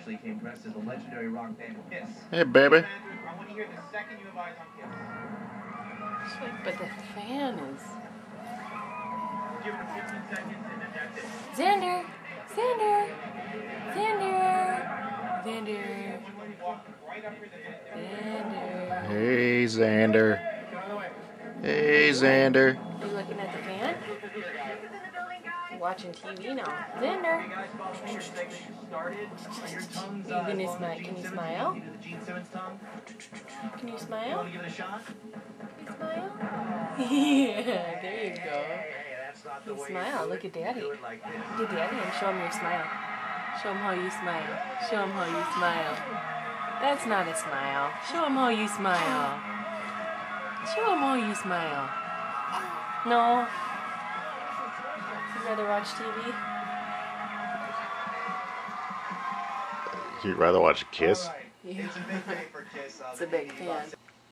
Actually came dressed as the legendary rock band Kiss. Hey, baby. I want to hear the second you have eyes on Kiss. But the fan is... Give it 15 seconds and then that's it. Xander! Xander! Xander! Xander! Xander! Hey, Xander. Hey, Xander. Are you looking at the fan? You're watching TV now. Xander! Are you gonna smile? Can you smile? Gene Simmons tongue. Can you smile? Want to give it a shot? Can you smile? Yeah, there you go. Smile. Look at Daddy. Look at Daddy and show him your smile. Show him how you smile. Show him how you smile. That's not a smile. Show him how you smile. Show him how you smile. No. You'd rather watch TV? You'd rather watch Kiss? It's a big day for Kiss. It's a big fan.